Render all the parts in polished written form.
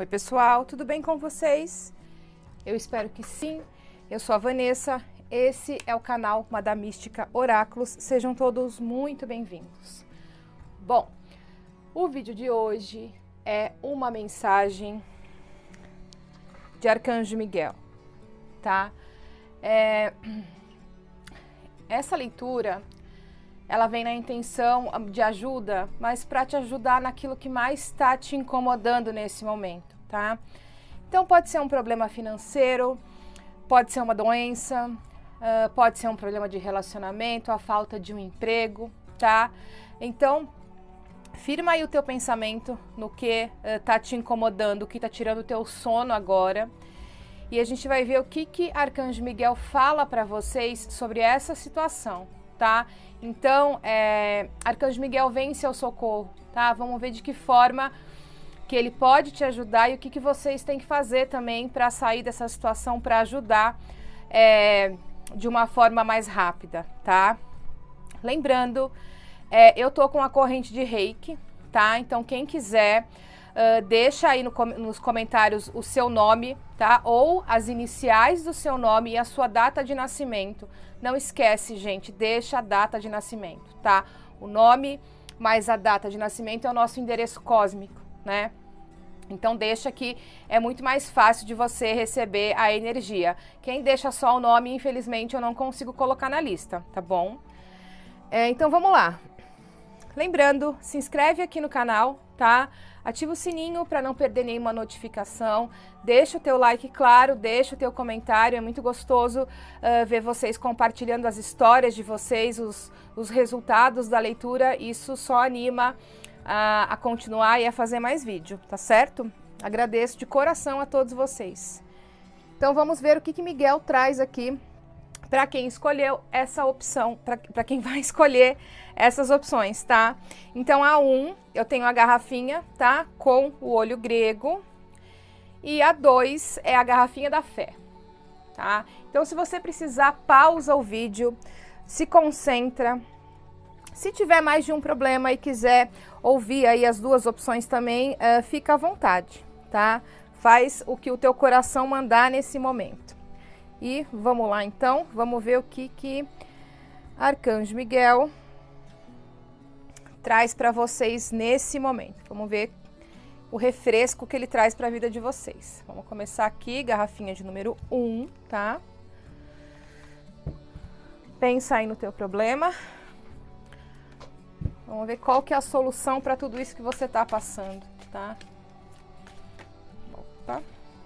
Oi pessoal, tudo bem com vocês? Eu espero que sim. Eu sou a Vanessa, esse é o canal Madame Mística Oráculos, sejam todos muito bem-vindos. Bom, o vídeo de hoje é uma mensagem de Arcanjo Miguel, tá? Essa leitura, ela vem na intenção de ajuda, mas para te ajudar naquilo que mais está te incomodando nesse momento, tá? Então pode ser um problema financeiro, pode ser uma doença, pode ser um problema de relacionamento, a falta de um emprego, tá? Então, firma aí o teu pensamento no que tá te incomodando, o que tá tirando o teu sono agora. E a gente vai ver o que Arcanjo Miguel fala para vocês sobre essa situação, tá? Então, Arcanjo Miguel vem em seu socorro, tá? Vamos ver de que forma que ele pode te ajudar e o que vocês têm que fazer também para sair dessa situação, para ajudar de uma forma mais rápida, tá? Lembrando, eu tô com a corrente de Reiki, tá? Então, quem quiser, deixa aí nos comentários o seu nome, tá? Ou as iniciais do seu nome e a sua data de nascimento. Não esquece, gente, deixa a data de nascimento, tá? O nome mais a data de nascimento é o nosso endereço cósmico, né? Então deixa que é muito mais fácil de você receber a energia. Quem deixa só o nome, infelizmente, eu não consigo colocar na lista, tá bom? Então vamos lá. Lembrando, se inscreve aqui no canal, tá? Ativa o sininho para não perder nenhuma notificação. Deixa o teu like, claro, deixa o teu comentário. É muito gostoso ver vocês compartilhando as histórias de vocês, os resultados da leitura. Isso só anima a continuar e a fazer mais vídeo, tá certo? Agradeço de coração a todos vocês. Então vamos ver o que Miguel traz aqui para quem escolheu essa opção, para quem vai escolher essas opções, tá? Então a 1, eu tenho a garrafinha, tá? Com o olho grego. E a 2 é a garrafinha da fé, tá? Então se você precisar, pausa o vídeo, se concentra. Se tiver mais de um problema e quiser ouvir aí as duas opções também, fica à vontade, tá? Faz o que o teu coração mandar nesse momento. E vamos lá então, vamos ver o que Arcanjo Miguel traz para vocês nesse momento. Vamos ver o refresco que ele traz para a vida de vocês. Vamos começar aqui, garrafinha de número 1, tá? Pensa aí no teu problema. Vamos ver qual que é a solução para tudo isso que você está passando, tá? Opa.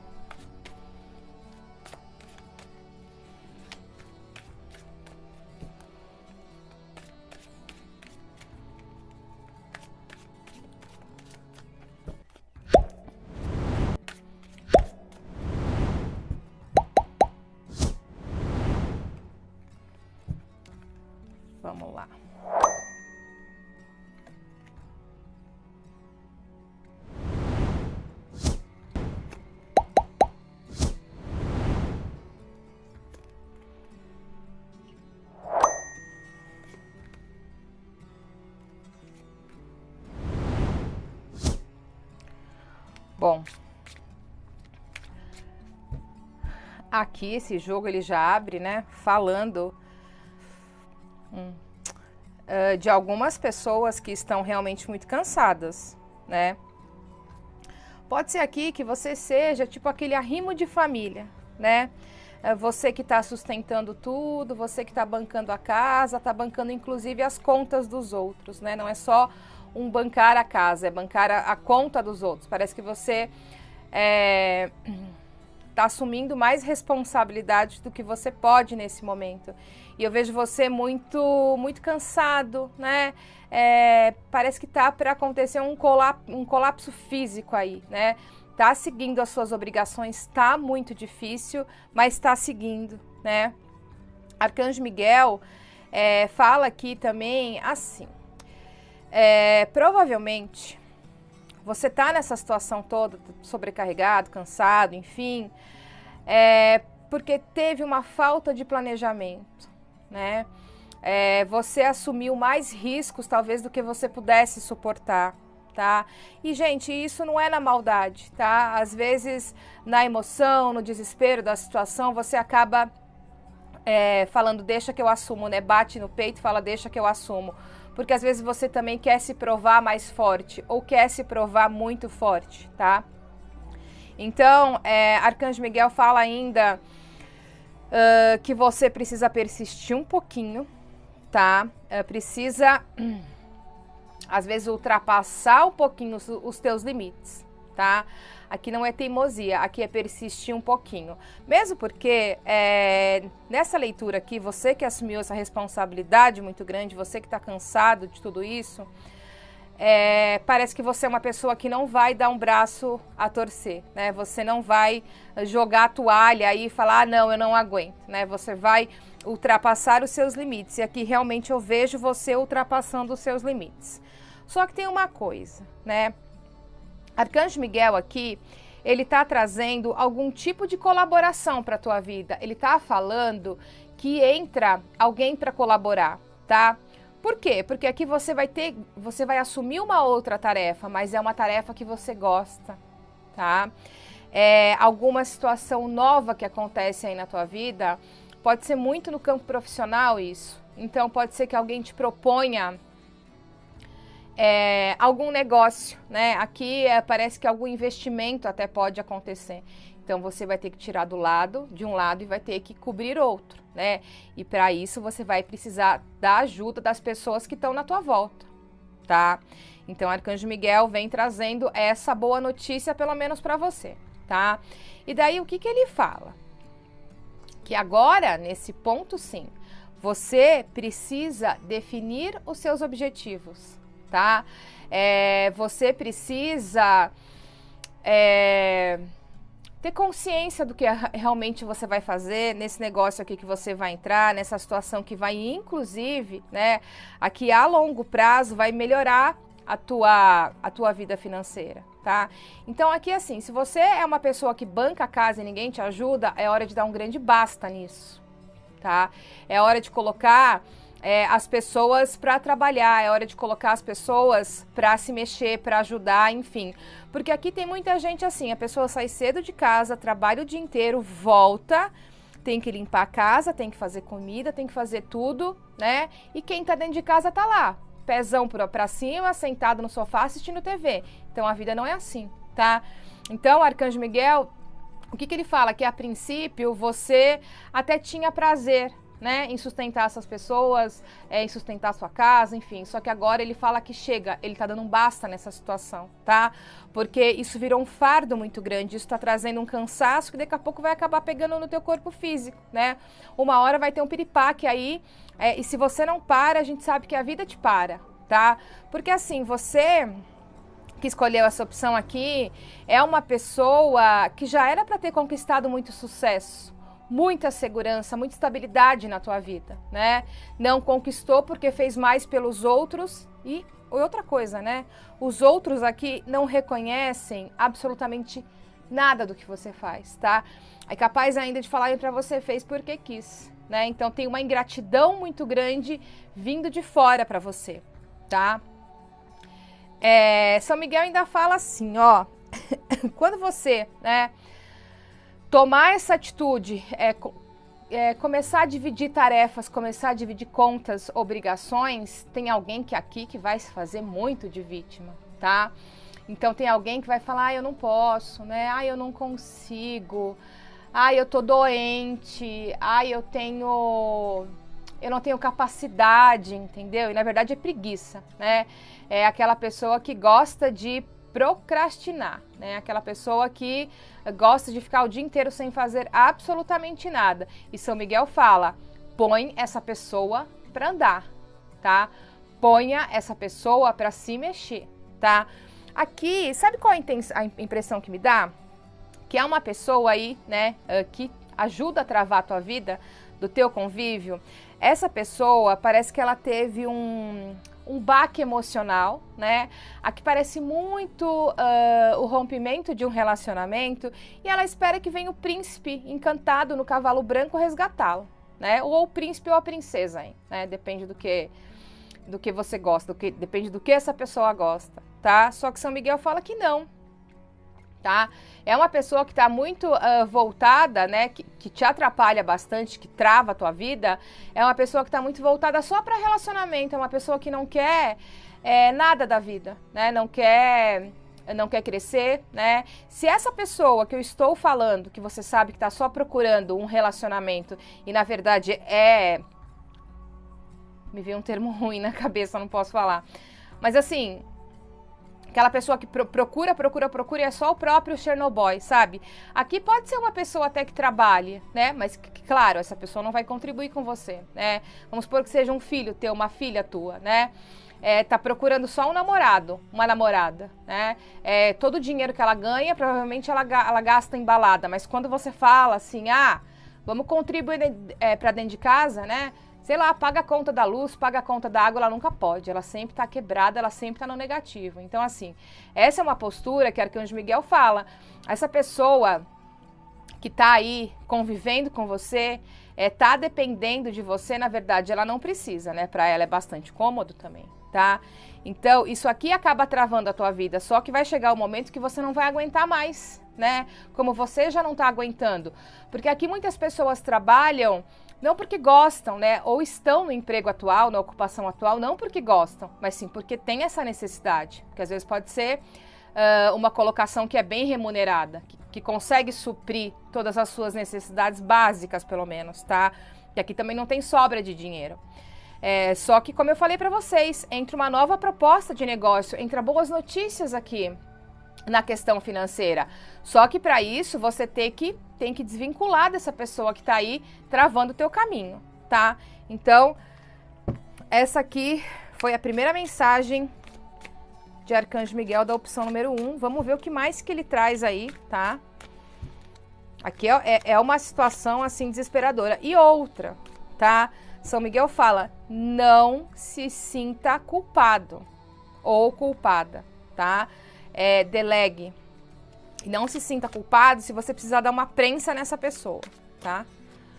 Vamos lá. Bom, aqui esse jogo ele já abre, né, falando de algumas pessoas que estão realmente muito cansadas, né? Pode ser aqui que você seja tipo aquele arrimo de família, né? Você que está sustentando tudo, você que está bancando a casa, está bancando inclusive as contas dos outros, né? Não é só um bancar a casa, é bancar a conta dos outros. Parece que você está assumindo mais responsabilidade do que você pode nesse momento. E eu vejo você muito cansado, né? Parece que tá para acontecer um colapso físico aí, né? Tá seguindo as suas obrigações, tá muito difícil, mas tá seguindo, né? Arcanjo Miguel fala aqui também assim, provavelmente você tá nessa situação toda, sobrecarregado, cansado, enfim, porque teve uma falta de planejamento, né? Você assumiu mais riscos talvez do que você pudesse suportar, tá? E, gente, isso não é na maldade, tá? Às vezes, na emoção, no desespero da situação, você acaba falando, deixa que eu assumo, né? Bate no peito e fala, deixa que eu assumo. Porque às vezes você também quer se provar mais forte ou quer se provar muito forte, tá? Então, Arcanjo Miguel fala ainda que você precisa persistir um pouquinho, tá? Precisa, às vezes, ultrapassar um pouquinho os teus limites, tá? Aqui não é teimosia, aqui é persistir um pouquinho. Mesmo porque, nessa leitura aqui, você que assumiu essa responsabilidade muito grande, você que está cansado de tudo isso, parece que você é uma pessoa que não vai dar um braço a torcer, né? Você não vai jogar a toalha aí e falar, ah, não, eu não aguento, né? Você vai ultrapassar os seus limites. E aqui realmente eu vejo você ultrapassando os seus limites. Só que tem uma coisa, né? Arcanjo Miguel aqui, ele está trazendo algum tipo de colaboração para a tua vida. Ele está falando que entra alguém para colaborar, tá? Por quê? Porque aqui você vai assumir uma outra tarefa, mas é uma tarefa que você gosta, tá? Alguma situação nova que acontece aí na tua vida, pode ser muito no campo profissional isso. Então pode ser que alguém te proponha algum negócio, né? Aqui parece que algum investimento até pode acontecer. Então você vai ter que tirar de um lado e vai ter que cobrir outro, né? E para isso você vai precisar da ajuda das pessoas que estão na tua volta, tá? Então Arcanjo Miguel vem trazendo essa boa notícia pelo menos para você, tá? E daí o que ele fala? Que agora, nesse ponto sim, você precisa definir os seus objetivos, tá? Você precisa ter consciência do que realmente você vai fazer nesse negócio aqui que você vai entrar, nessa situação que vai, inclusive, né, aqui a longo prazo vai melhorar a tua vida financeira, tá? Então aqui assim, se você é uma pessoa que banca a casa e ninguém te ajuda, é hora de dar um grande basta nisso, tá? É hora de colocar as pessoas para trabalhar, é hora de colocar as pessoas para se mexer, para ajudar, enfim. Porque aqui tem muita gente assim, a pessoa sai cedo de casa, trabalha o dia inteiro, volta, tem que limpar a casa, tem que fazer comida, tem que fazer tudo, né? E quem tá dentro de casa tá lá, pezão pra cima, sentado no sofá assistindo TV. Então a vida não é assim, tá? Então Arcanjo Miguel, o que ele fala? Que a princípio você até tinha prazer, né, em sustentar essas pessoas, em sustentar a sua casa, enfim. Só que agora ele fala que chega, ele tá dando um basta nessa situação, tá? Porque isso virou um fardo muito grande, isso tá trazendo um cansaço que daqui a pouco vai acabar pegando no teu corpo físico, né? Uma hora vai ter um piripaque aí, e se você não para, a gente sabe que a vida te para, tá? Porque assim, você que escolheu essa opção aqui é uma pessoa que já era para ter conquistado muito sucesso, muita segurança, muita estabilidade na tua vida, né? Não conquistou porque fez mais pelos outros e outra coisa, né? Os outros aqui não reconhecem absolutamente nada do que você faz, tá? É capaz ainda de falarem pra você, fez porque quis, né? Então tem uma ingratidão muito grande vindo de fora pra você, tá? São Miguel ainda fala assim, ó, quando você, né, tomar essa atitude, começar a dividir tarefas, começar a dividir contas, obrigações, tem alguém que vai se fazer muito de vítima, tá? Então tem alguém que vai falar, eu não posso, né? Eu não consigo, eu tô doente, eu não tenho capacidade, entendeu? E na verdade é preguiça, né? É aquela pessoa que gosta de procrastinar, né? Aquela pessoa que gosta de ficar o dia inteiro sem fazer absolutamente nada. E São Miguel fala, põe essa pessoa para andar, tá? Ponha essa pessoa para se mexer, tá? Aqui, sabe qual a impressão que me dá? Que é uma pessoa aí, né, que ajuda a travar a tua vida, do teu convívio. Essa pessoa parece que ela teve um baque emocional, né? Aqui parece muito o rompimento de um relacionamento e ela espera que venha o príncipe encantado no cavalo branco resgatá-lo, né? Ou o príncipe ou a princesa, hein? Né? Depende do que você gosta, depende do que essa pessoa gosta, tá? Só que São Miguel fala que não, tá? É uma pessoa que está muito voltada, né, que te atrapalha bastante, que trava a tua vida. É uma pessoa que está muito voltada só para relacionamento, é uma pessoa que não quer nada da vida, né, não quer crescer, né? Se essa pessoa que eu estou falando, que você sabe que está só procurando um relacionamento e na verdade me veio um termo ruim na cabeça, não posso falar, mas assim, aquela pessoa que procura e é só o próprio Chernobyl, sabe? Aqui pode ser uma pessoa até que trabalhe, né? Mas, claro, essa pessoa não vai contribuir com você, né? Vamos supor que seja um filho teu, uma filha tua, né? Tá procurando só um namorado, uma namorada, né? Todo o dinheiro que ela ganha, provavelmente ela gasta em balada. Mas quando você fala assim, vamos contribuir para dentro de casa, né? Sei lá, paga a conta da luz, paga a conta da água, ela nunca pode. Ela sempre tá quebrada, ela sempre tá no negativo. Então, assim, essa é uma postura que Arcanjo Miguel fala. Essa pessoa que tá aí convivendo com você, tá dependendo de você, na verdade, ela não precisa, né? Para ela é bastante cômodo também, tá? Então, isso aqui acaba travando a tua vida, só que vai chegar o momento que você não vai aguentar mais, né? Como você já não tá aguentando. Porque aqui muitas pessoas trabalham não porque gostam, né? Ou estão no emprego atual, na ocupação atual, não porque gostam, mas sim porque tem essa necessidade. Porque às vezes pode ser uma colocação que é bem remunerada, que consegue suprir todas as suas necessidades básicas, pelo menos, tá? Que aqui também não tem sobra de dinheiro. Só que, como eu falei para vocês, entra uma nova proposta de negócio, entra boas notícias aqui na questão financeira. Só que para isso você tem que desvincular dessa pessoa que tá aí travando o teu caminho, tá? Então, essa aqui foi a primeira mensagem de Arcanjo Miguel da opção número 1. Vamos ver o que mais que ele traz aí, tá? Aqui é uma situação assim desesperadora. E outra, tá? São Miguel fala, não se sinta culpado ou culpada, tá? Delegue. Não se sinta culpado se você precisar dar uma prensa nessa pessoa, tá?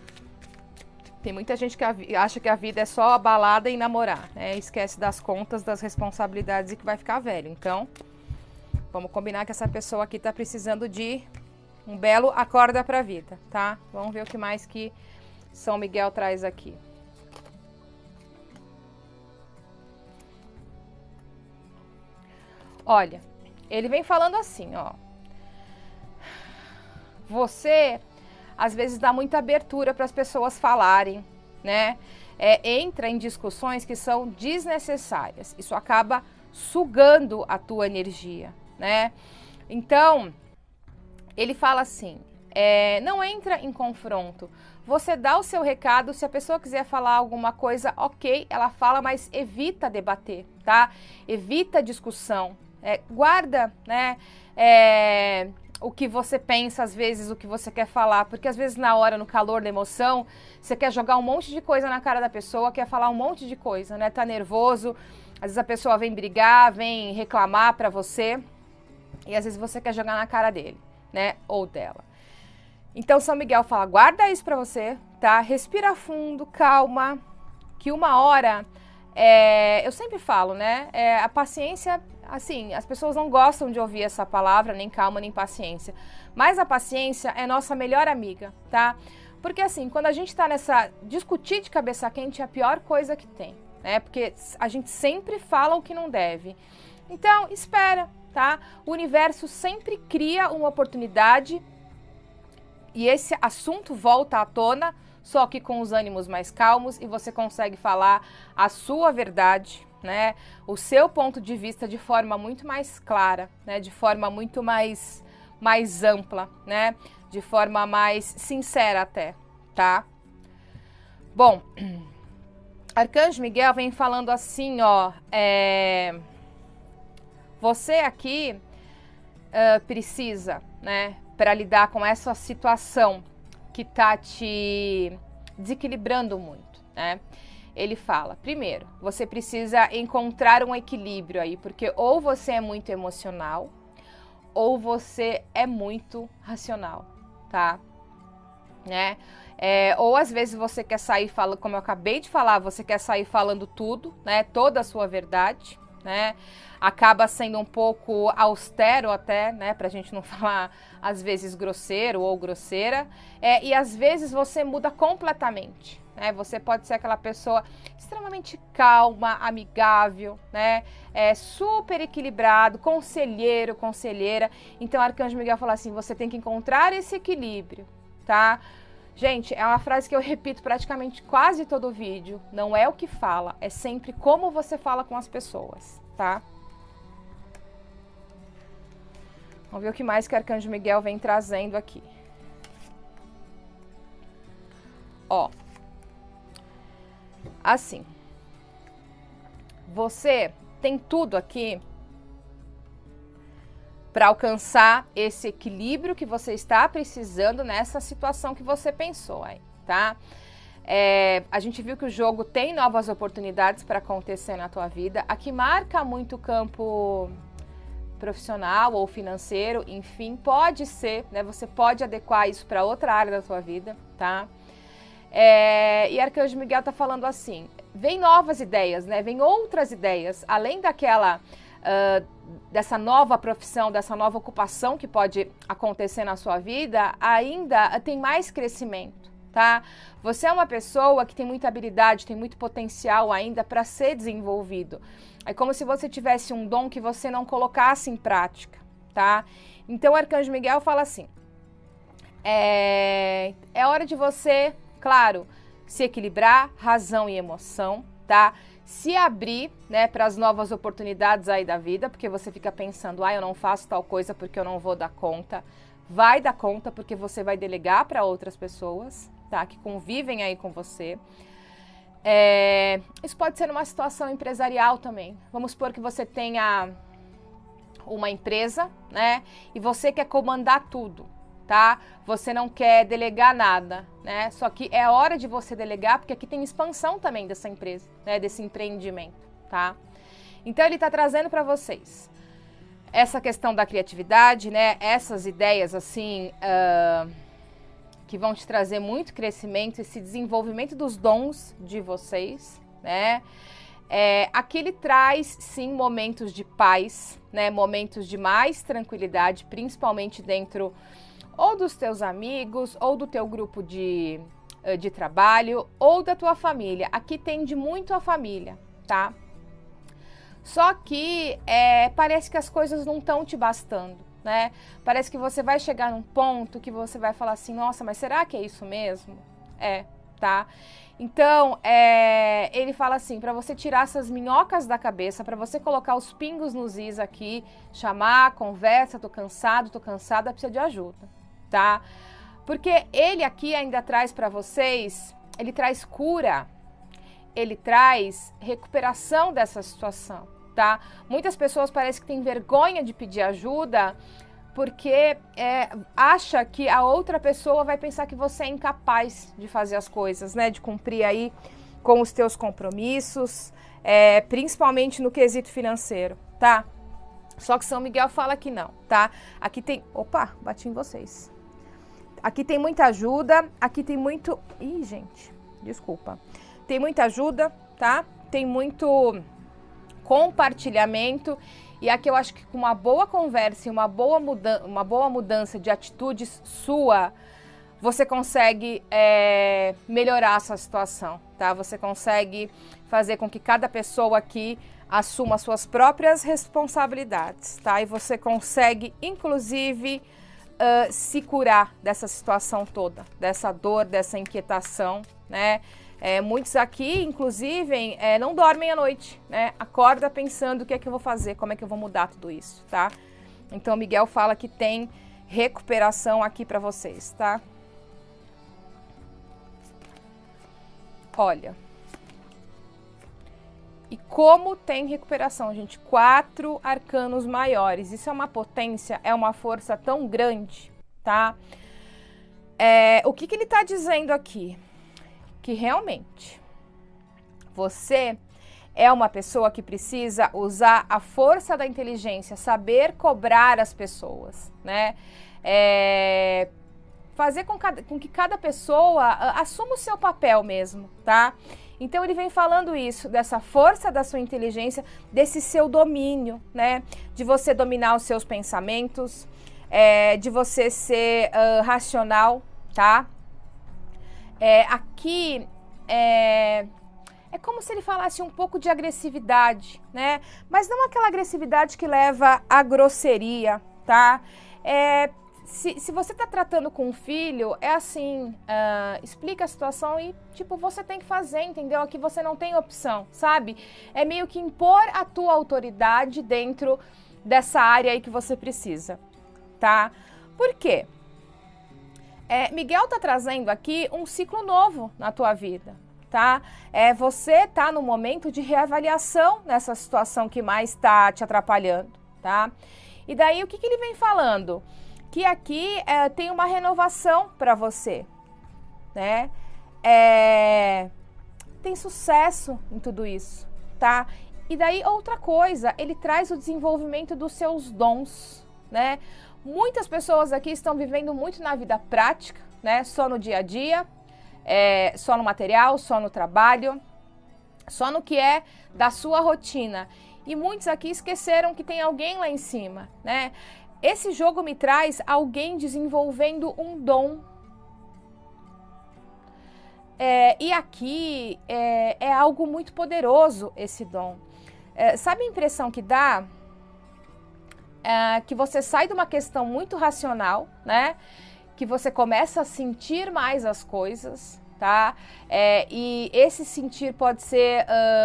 Tem muita gente que acha que a vida é só balada e namorar, né? Esquece das contas, das responsabilidades e que vai ficar velho. Então, vamos combinar que essa pessoa aqui tá precisando de um belo acorda pra vida, tá? Vamos ver o que mais que São Miguel traz aqui. Olha, ele vem falando assim, ó. Você, às vezes, dá muita abertura para as pessoas falarem, né? Entra em discussões que são desnecessárias. Isso acaba sugando a tua energia, né? Então, ele fala assim, não entra em confronto. Você dá o seu recado, se a pessoa quiser falar alguma coisa, ok, ela fala, mas evita debater, tá? Evita discussão. Guarda, né? O que você pensa, às vezes, o que você quer falar, porque às vezes na hora, no calor da emoção, você quer jogar um monte de coisa na cara da pessoa, quer falar um monte de coisa, né? Tá nervoso, às vezes a pessoa vem brigar, vem reclamar pra você, e às vezes você quer jogar na cara dele, né? Ou dela. Então São Miguel fala, guarda isso pra você, tá? Respira fundo, calma, que uma hora, eu sempre falo, né? A paciência... Assim, as pessoas não gostam de ouvir essa palavra, nem calma, nem paciência. Mas a paciência é nossa melhor amiga, tá? Porque assim, quando a gente tá nessa... Discutir de cabeça quente é a pior coisa que tem, né? Porque a gente sempre fala o que não deve. Então, espera, tá? O universo sempre cria uma oportunidade e esse assunto volta à tona, só que com os ânimos mais calmos e você consegue falar a sua verdade, né? O seu ponto de vista de forma muito mais clara, né? De forma muito mais ampla, né? De forma mais sincera até, tá? Bom, Arcanjo Miguel vem falando assim, ó, você aqui precisa, né? Para lidar com essa situação que tá te desequilibrando muito, né? Ele fala, primeiro, você precisa encontrar um equilíbrio aí, porque ou você é muito emocional, ou você é muito racional, tá? Né? Ou às vezes você quer sair falando, como eu acabei de falar, você quer sair falando tudo, né? Toda a sua verdade, né? Acaba sendo um pouco austero até, né? Pra gente não falar, às vezes, grosseiro ou grosseira. E às vezes você muda completamente, né? Você pode ser aquela pessoa extremamente calma, amigável, né? Super equilibrado, conselheiro, conselheira. Então, o Arcanjo Miguel fala assim, você tem que encontrar esse equilíbrio, tá? Gente, é uma frase que eu repito praticamente quase todo vídeo. Não é o que fala, é sempre como você fala com as pessoas, tá? Vamos ver o que mais que o Arcanjo Miguel vem trazendo aqui. Ó. Assim. Você tem tudo aqui para alcançar esse equilíbrio que você está precisando nessa situação que você pensou aí, tá? A gente viu que o jogo tem novas oportunidades para acontecer na tua vida. Aqui marca muito o campo profissional ou financeiro, enfim, pode ser, né? Você pode adequar isso para outra área da tua vida, tá? E Arcanjo Miguel tá falando assim, vem novas ideias, né? Vem outras ideias, além daquela dessa nova profissão, dessa nova ocupação que pode acontecer na sua vida, ainda tem mais crescimento, tá? Você é uma pessoa que tem muita habilidade, tem muito potencial ainda para ser desenvolvido. É como se você tivesse um dom que você não colocasse em prática, tá? Então o Arcanjo Miguel fala assim, é hora de você, claro, se equilibrar, razão e emoção, tá? Se abrir, né, para as novas oportunidades aí da vida, porque você fica pensando, eu não faço tal coisa porque eu não vou dar conta. Vai dar conta porque você vai delegar para outras pessoas, tá, que convivem aí com você. Isso pode ser uma situação empresarial também. Vamos supor que você tenha uma empresa, né, e você quer comandar tudo, tá? Você não quer delegar nada, né? Só que é hora de você delegar, porque aqui tem expansão também dessa empresa, né? Desse empreendimento, tá? Então ele tá trazendo para vocês essa questão da criatividade, né? Essas ideias assim que vão te trazer muito crescimento, esse desenvolvimento dos dons de vocês, né? Aqui ele traz sim momentos de paz, né? Momentos de mais tranquilidade, principalmente dentro ou dos teus amigos, ou do teu grupo de trabalho, ou da tua família. Aqui tende muito a família, tá? Só que parece que as coisas não estão te bastando, né? Parece que você vai chegar num ponto que você vai falar assim, nossa, mas será que é isso mesmo? Tá? Então, ele fala assim, para você tirar essas minhocas da cabeça, para você colocar os pingos nos is aqui, chamar, conversa, tô cansada, precisa de ajuda, tá? Porque ele aqui ainda traz para vocês, ele traz cura, ele traz recuperação dessa situação, tá? Muitas pessoas parecem que têm vergonha de pedir ajuda porque acha que a outra pessoa vai pensar que você é incapaz de fazer as coisas, né? De cumprir aí com os teus compromissos, principalmente no quesito financeiro, tá? Só que São Miguel fala que não, tá? Aqui tem... Opa, bati em vocês. Aqui tem muita ajuda, aqui tem muito... Ih, gente, desculpa. Tem muita ajuda, tá? Tem muito compartilhamento. E aqui eu acho que com uma boa conversa e uma boa mudança de atitudes sua, você consegue melhorar essa situação, tá? Você consegue fazer com que cada pessoa aqui assuma suas próprias responsabilidades, tá? E você consegue, inclusive, se curar dessa situação toda, dessa dor, dessa inquietação, né? Muitos aqui, inclusive, não dormem à noite, né? Acorda pensando o que é que eu vou fazer, como é que eu vou mudar tudo isso, tá? Então, Miguel fala que tem recuperação aqui para vocês, tá? Olha. E como tem recuperação, gente? 4 arcanos maiores. Isso é uma potência, é uma força tão grande, tá? O que ele tá dizendo aqui? Que realmente você é uma pessoa que precisa usar a força da inteligência, saber cobrar as pessoas, né? Fazer com que cada pessoa assuma o seu papel mesmo, tá? Então ele vem falando isso, dessa força da sua inteligência, desse seu domínio, né? De você dominar os seus pensamentos, de você ser racional, tá? Aqui é como se ele falasse um pouco de agressividade, né? Mas não aquela agressividade que leva à grosseria, tá? Se você tá tratando com um filho, é assim, explica a situação e, tipo, você tem que fazer, entendeu? Aqui você não tem opção, sabe? É meio que impor a tua autoridade dentro dessa área aí que você precisa, tá? Por quê? Miguel tá trazendo aqui um ciclo novo na tua vida, tá? Você tá no momento de reavaliação nessa situação que mais tá te atrapalhando, tá? E daí, o que ele vem falando? Que aqui tem uma renovação para você, né? Tem sucesso em tudo isso, tá? E daí, outra coisa, ele traz o desenvolvimento dos seus dons, né? Muitas pessoas aqui estão vivendo muito na vida prática, né? Só no dia a dia, só no material, só no trabalho, só no que é da sua rotina. E muitos aqui esqueceram que tem alguém lá em cima, né? Esse jogo me traz alguém desenvolvendo um dom. E aqui é algo muito poderoso esse dom. Sabe a impressão que dá? Que você sai de uma questão muito racional, né? Que você começa a sentir mais as coisas, tá? E esse sentir pode ser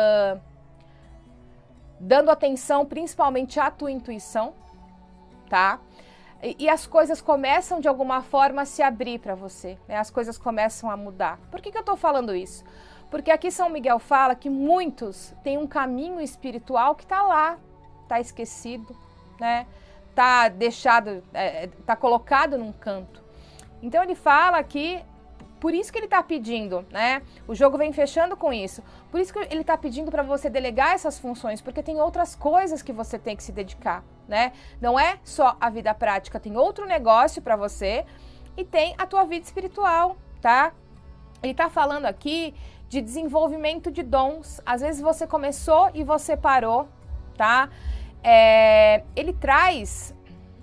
dando atenção principalmente à tua intuição, tá? E as coisas começam de alguma forma a se abrir para você, né? As coisas começam a mudar. Por que eu tô falando isso? Porque aqui São Miguel fala que muitos têm um caminho espiritual que tá lá, tá esquecido, né? Tá deixado, tá colocado num canto. Então ele fala que, por isso que ele tá pedindo, né? O jogo vem fechando com isso. Por isso que ele tá pedindo para você delegar essas funções, porque tem outras coisas que você tem que se dedicar, né? Não é só a vida prática, tem outro negócio para você e tem a tua vida espiritual, tá? Ele tá falando aqui de desenvolvimento de dons. Às vezes você começou e você parou, tá? Ele traz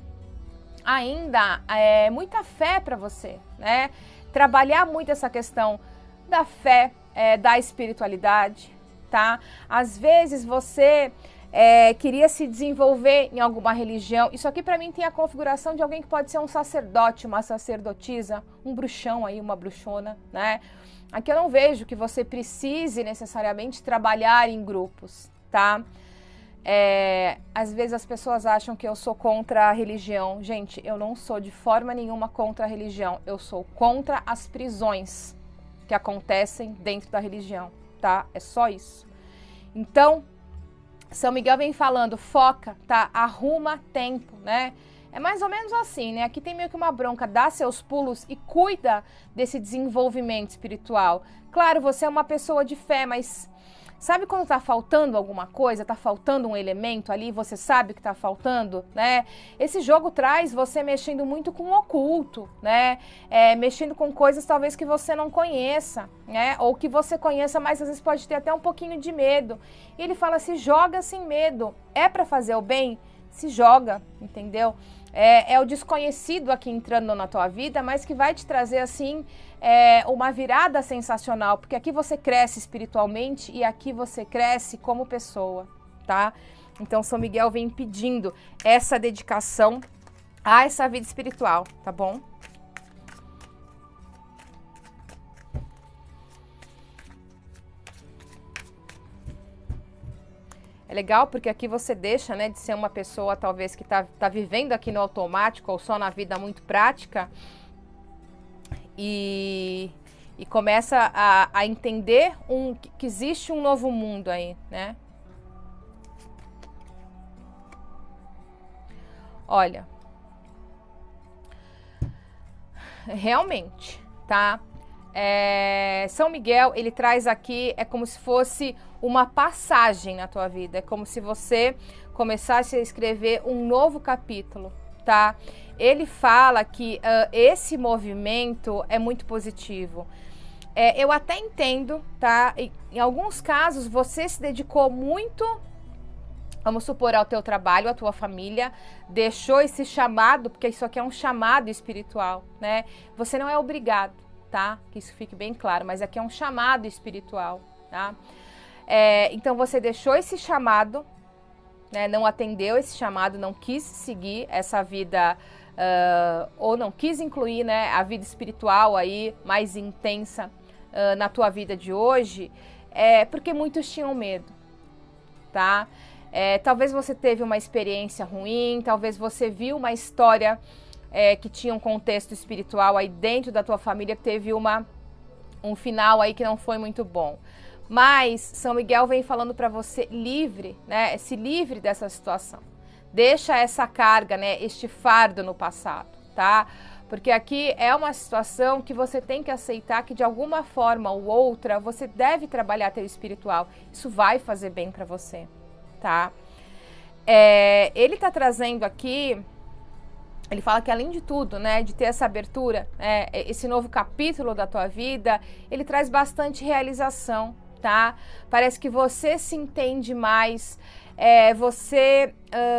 ainda muita fé para você, né? Trabalhar muito essa questão da fé, da espiritualidade, tá? Às vezes você queria se desenvolver em alguma religião. Isso aqui para mim tem a configuração de alguém que pode ser um sacerdote, uma sacerdotisa, um bruxão aí, uma bruxona, né? Aqui eu não vejo que você precise necessariamente trabalhar em grupos, tá? Às vezes as pessoas acham que eu sou contra a religião. Gente, eu não sou de forma nenhuma contra a religião. Eu sou contra as prisões que acontecem dentro da religião, tá? É só isso. Então, São Miguel vem falando, foca, tá? Arruma tempo, né? É mais ou menos assim, né? Aqui tem meio que uma bronca, dá seus pulos e cuida desse desenvolvimento espiritual. Claro, você é uma pessoa de fé, mas sabe quando tá faltando alguma coisa, tá faltando um elemento ali, você sabe que tá faltando, né? Esse jogo traz você mexendo muito com o oculto, né? Mexendo com coisas talvez que você não conheça, né? Ou que você conheça, mas às vezes pode ter até um pouquinho de medo. E ele fala, se joga sem medo. É para fazer o bem? Se joga, entendeu? É o desconhecido aqui entrando na tua vida, mas que vai te trazer, assim, uma virada sensacional, porque aqui você cresce espiritualmente e aqui você cresce como pessoa, tá? Então, São Miguel vem pedindo essa dedicação a essa vida espiritual, tá bom? É legal porque aqui você deixa, né, de ser uma pessoa talvez que tá vivendo aqui no automático ou só na vida muito prática e começa a entender que existe um novo mundo aí, né? Olha, realmente, tá? São Miguel, ele traz aqui, é como se fosse uma passagem na tua vida, é como se você começasse a escrever um novo capítulo, tá? Ele fala que esse movimento é muito positivo. Eu até entendo, tá? Em alguns casos, você se dedicou muito, vamos supor, ao teu trabalho, à tua família, deixou esse chamado, porque isso aqui é um chamado espiritual, né? Você não é obrigado, tá? Que isso fique bem claro, mas aqui é um chamado espiritual, tá? Então, você deixou esse chamado, né? Não atendeu esse chamado, não quis seguir essa vida, ou não quis incluir, né, a vida espiritual aí mais intensa na tua vida de hoje, porque muitos tinham medo, tá? Talvez você teve uma experiência ruim, talvez você viu uma história que tinha um contexto espiritual aí dentro da tua família, que teve um final aí que não foi muito bom. Mas São Miguel vem falando para você livre, né? Se livre dessa situação. Deixa essa carga, né? Este fardo no passado, tá? Porque aqui é uma situação que você tem que aceitar que de alguma forma ou outra você deve trabalhar teu espiritual. Isso vai fazer bem para você, tá? Ele tá trazendo aqui, ele fala que além de tudo, né, de ter essa abertura, esse novo capítulo da tua vida, ele traz bastante realização, tá? Parece que você se entende mais. Você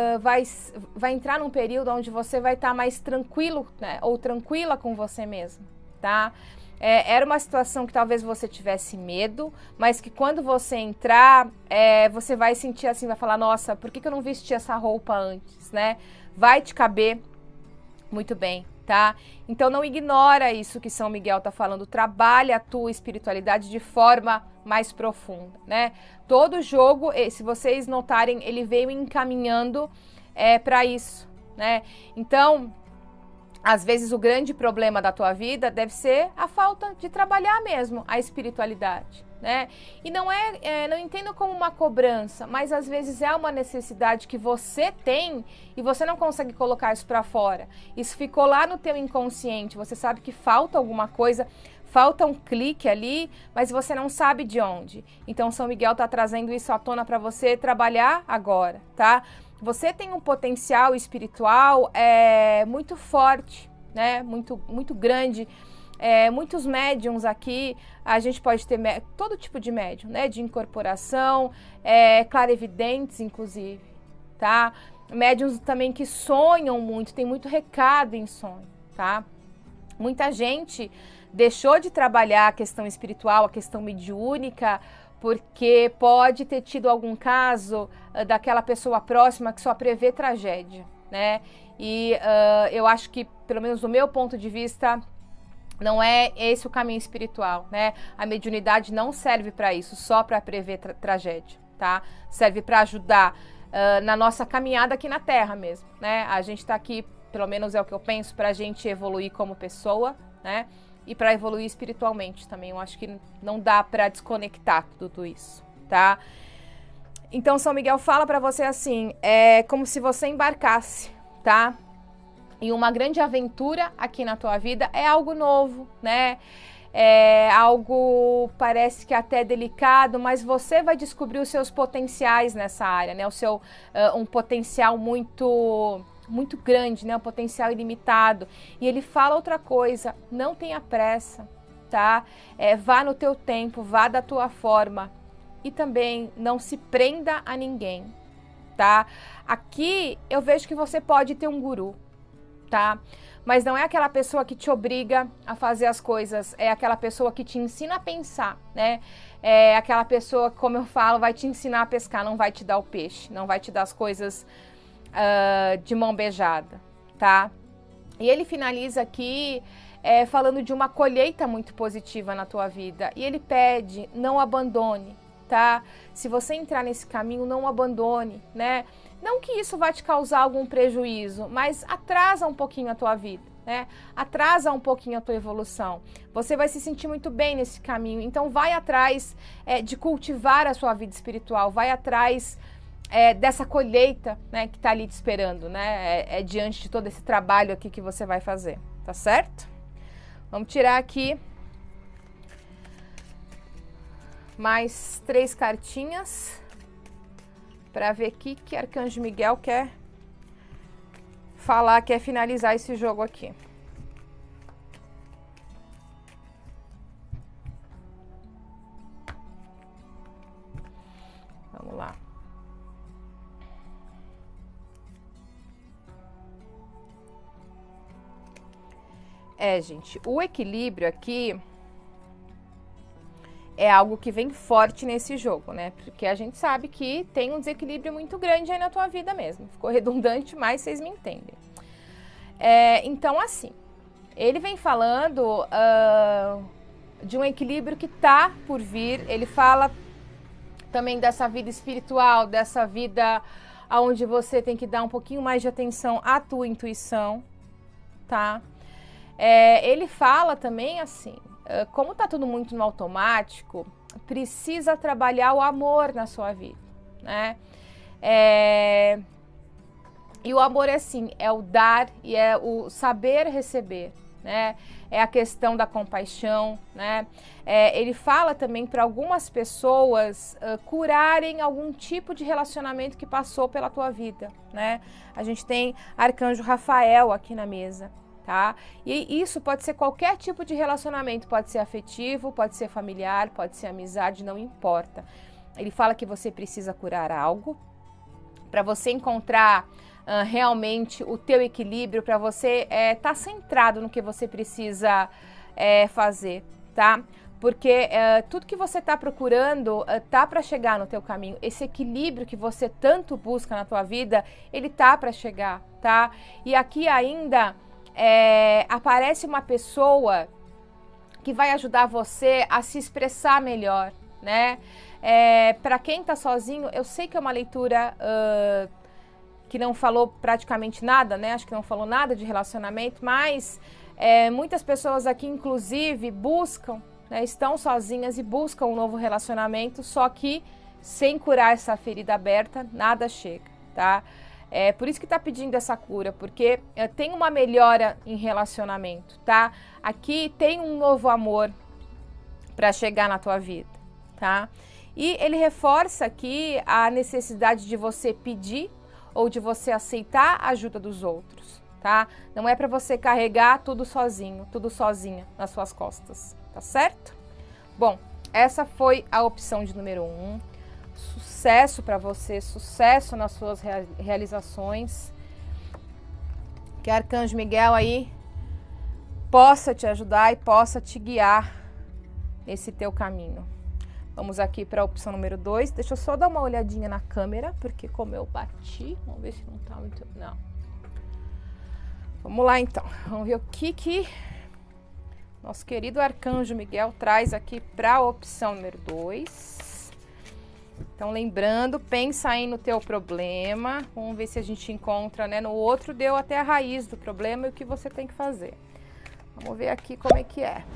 vai entrar num período onde você vai estar mais tranquilo, né, ou tranquila com você mesmo, tá? Era uma situação que talvez você tivesse medo, mas que quando você entrar, você vai sentir assim, vai falar, nossa, por que eu não vesti essa roupa antes, né? Vai te caber muito bem, tá? Então não ignora isso que São Miguel tá falando, trabalha a tua espiritualidade de forma mais profunda, né? Todo jogo, se vocês notarem, ele veio encaminhando para isso, né? Então, às vezes o grande problema da tua vida deve ser a falta de trabalhar mesmo a espiritualidade, né? E não não entendo como uma cobrança, mas às vezes é uma necessidade que você tem e você não consegue colocar isso para fora. Isso ficou lá no teu inconsciente, você sabe que falta alguma coisa, falta um clique ali, mas você não sabe de onde. Então São Miguel tá trazendo isso à tona para você trabalhar agora, tá? Você tem um potencial espiritual muito forte, né? Muito grande. Muitos médiums aqui, a gente pode ter todo tipo de médium, né? De incorporação, clarevidentes, inclusive, tá? Médiums também que sonham muito, tem muito recado em sonho, tá? Muita gente deixou de trabalhar a questão espiritual, a questão mediúnica, porque pode ter tido algum caso daquela pessoa próxima que só prevê tragédia, né? E eu acho que, pelo menos do meu ponto de vista, não é esse o caminho espiritual, né? A mediunidade não serve para isso, só para prever tragédia, tá? Serve para ajudar na nossa caminhada aqui na Terra mesmo, né? A gente tá aqui, pelo menos é o que eu penso, para a gente evoluir como pessoa, né? E para evoluir espiritualmente também. Eu acho que não dá para desconectar tudo isso, tá? Então São Miguel fala para você assim, é como se você embarcasse, tá? E uma grande aventura aqui na tua vida, é algo novo, né? É algo, parece que até delicado, mas você vai descobrir os seus potenciais nessa área, né? Um potencial muito grande, né? Um potencial ilimitado. E ele fala outra coisa, não tenha pressa, tá? Vá no teu tempo, vá da tua forma. E também não se prenda a ninguém, tá? Aqui eu vejo que você pode ter um guru, tá? Mas não é aquela pessoa que te obriga a fazer as coisas, é aquela pessoa que te ensina a pensar, né? É aquela pessoa que, como eu falo, vai te ensinar a pescar, não vai te dar o peixe, não vai te dar as coisas de mão beijada, tá? E ele finaliza aqui falando de uma colheita muito positiva na tua vida. E ele pede, não abandone, tá? Se você entrar nesse caminho, não abandone, né? Não que isso vai te causar algum prejuízo, mas atrasa um pouquinho a tua vida, né? Atrasa um pouquinho a tua evolução. Você vai se sentir muito bem nesse caminho. Então vai atrás de cultivar a sua vida espiritual, vai atrás dessa colheita, né, que tá ali te esperando, né? Diante de todo esse trabalho aqui que você vai fazer, tá certo? Vamos tirar aqui mais 3 cartinhas para ver o que Arcanjo Miguel quer falar, quer finalizar esse jogo aqui. Vamos lá. Gente, o equilíbrio aqui é algo que vem forte nesse jogo, né? Porque a gente sabe que tem um desequilíbrio muito grande aí na tua vida mesmo. Ficou redundante, mas vocês me entendem. Então, assim, ele vem falando de um equilíbrio que tá por vir. Ele fala também dessa vida espiritual, dessa vida onde você tem que dar um pouquinho mais de atenção à tua intuição, tá? Ele fala também assim, como tá tudo muito no automático, precisa trabalhar o amor na sua vida, né? E o amor é assim, é o dar e é o saber receber, né? É a questão da compaixão, né? Ele fala também para algumas pessoas curarem algum tipo de relacionamento que passou pela tua vida, né? A gente tem Arcanjo Rafael aqui na mesa, tá? E isso pode ser qualquer tipo de relacionamento, pode ser afetivo, pode ser familiar, pode ser amizade, não importa. Ele fala que você precisa curar algo para você encontrar realmente o teu equilíbrio, para você tá centrado no que você precisa fazer, tá? Porque tudo que você tá procurando tá para chegar no teu caminho. Esse equilíbrio que você tanto busca na tua vida, ele tá para chegar, tá? E aqui ainda aparece uma pessoa que vai ajudar você a se expressar melhor, né? Para quem tá sozinho, eu sei que é uma leitura que não falou praticamente nada, né? Acho que não falou nada de relacionamento, mas muitas pessoas aqui, inclusive, buscam, né? Estão sozinhas e buscam um novo relacionamento, só que sem curar essa ferida aberta, nada chega, tá? Por isso que tá pedindo essa cura, porque tem uma melhora em relacionamento, tá? Aqui tem um novo amor para chegar na tua vida, tá? E ele reforça aqui a necessidade de você pedir ou de você aceitar a ajuda dos outros, tá? Não é para você carregar tudo sozinho, tudo sozinha nas suas costas, tá certo? Bom, essa foi a opção de número 1. Sucesso para você, sucesso nas suas realizações. Que Arcanjo Miguel aí possa te ajudar e possa te guiar nesse teu caminho. Vamos aqui para a opção número 2. Deixa eu só dar uma olhadinha na câmera, porque como eu bati, vamos ver se não tá muito... Não. Vamos lá então. Vamos ver o que nosso querido Arcanjo Miguel traz aqui para a opção número 2. Então, lembrando, pensa aí no teu problema. Vamos ver se a gente encontra, né? No outro deu até a raiz do problema e o que você tem que fazer. Vamos ver aqui como é que é.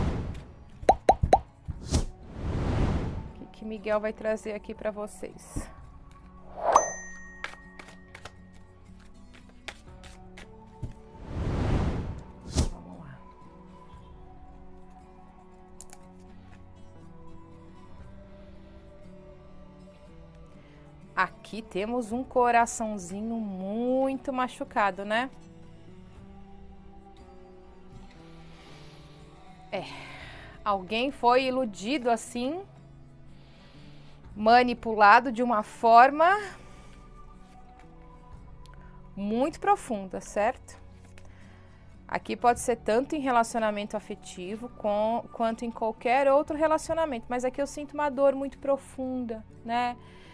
O que Miguel vai trazer aqui para vocês. Vamos lá. Aqui temos um coraçãozinho muito machucado, né? Alguém foi iludido assim, manipulado de uma forma muito profunda, certo? Aqui pode ser tanto em relacionamento afetivo quanto em qualquer outro relacionamento, mas aqui eu sinto uma dor muito profunda, né?